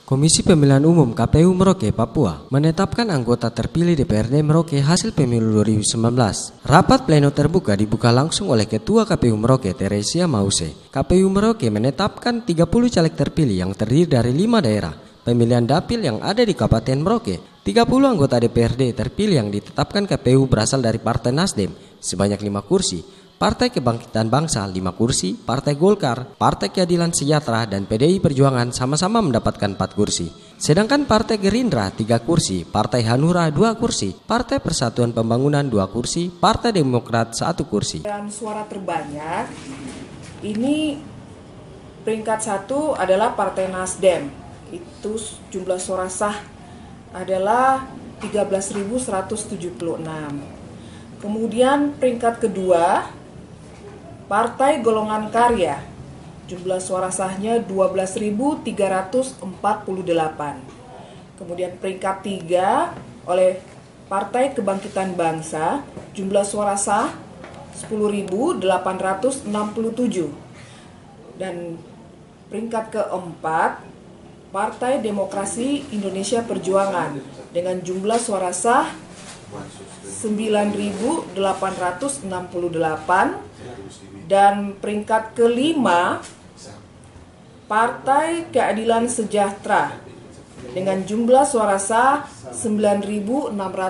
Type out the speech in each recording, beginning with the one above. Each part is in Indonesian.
Komisi Pemilihan Umum KPU Merauke, Papua menetapkan anggota terpilih DPRD Merauke hasil pemilu 2019. Rapat pleno terbuka dibuka langsung oleh Ketua KPU Merauke, Teresia Mause. KPU Merauke menetapkan 30 caleg terpilih yang terdiri dari 5 daerah pemilihan dapil yang ada di Kabupaten Merauke. 30 anggota DPRD terpilih yang ditetapkan KPU berasal dari Partai Nasdem sebanyak 5 kursi, Partai Kebangkitan Bangsa 5 kursi, Partai Golkar, Partai Keadilan Sejahtera, dan PDI Perjuangan sama-sama mendapatkan 4 kursi. Sedangkan Partai Gerindra 3 kursi, Partai Hanura 2 kursi, Partai Persatuan Pembangunan 2 kursi, Partai Demokrat 1 kursi. Dan suara terbanyak ini peringkat 1 adalah Partai Nasdem. Itu jumlah suara sah adalah 13.176. Kemudian peringkat kedua Partai Golongan Karya, jumlah suara sahnya 12.348. Kemudian peringkat 3 oleh Partai Kebangkitan Bangsa, jumlah suara sah 10.867. Dan peringkat keempat Partai Demokrasi Indonesia Perjuangan dengan jumlah suara sah 9.868. Dan peringkat kelima Partai Keadilan Sejahtera dengan jumlah suara sah 9.654.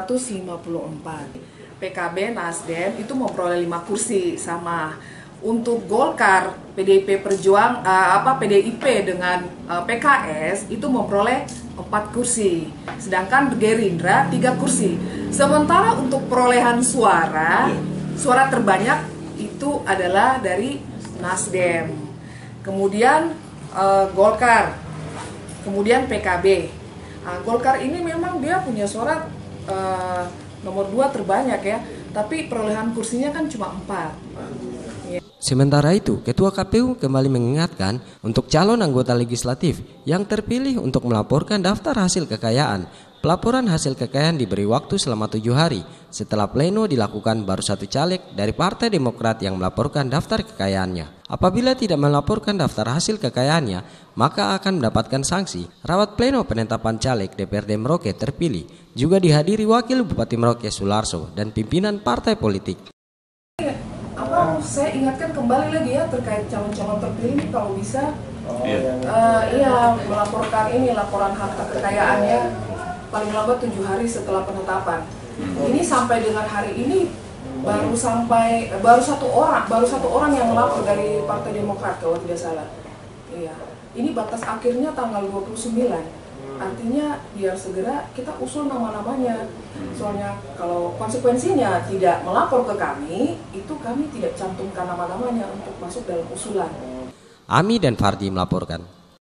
PKB Nasdem itu memperoleh 5 kursi sama. Untuk Golkar, PDIP PDIP dengan PKS itu memperoleh 4 kursi. Sedangkan Gerindra 3 kursi. Sementara untuk perolehan suara terbanyak itu adalah dari Nasdem, kemudian Golkar, kemudian PKB. Golkar ini memang dia punya suara nomor 2 terbanyak ya, tapi perolehan kursinya kan cuma 4. Sementara itu, Ketua KPU kembali mengingatkan untuk calon anggota legislatif yang terpilih untuk melaporkan daftar hasil kekayaan. Pelaporan hasil kekayaan diberi waktu selama 7 hari. Setelah pleno dilakukan, baru 1 caleg dari Partai Demokrat yang melaporkan daftar kekayaannya. Apabila tidak melaporkan daftar hasil kekayaannya, maka akan mendapatkan sanksi. Rapat pleno penetapan caleg DPRD Merauke terpilih juga dihadiri Wakil Bupati Merauke Sularso dan pimpinan partai politik. Saya ingatkan kembali lagi ya terkait calon-calon terpilih ini kalau bisa melaporkan laporan harta kekayaannya paling lambat 7 hari setelah penetapan. Ini sampai dengan hari ini baru satu orang yang melapor dari Partai Demokrat kalau tidak salah. Iya. Ini batas akhirnya tanggal 29. Artinya biar segera kita usul nama-namanya. Soalnya kalau konsekuensinya tidak melapor ke kami, itu kami tidak cantumkan nama-namanya untuk masuk dalam usulan. Ami dan Fardi melaporkan.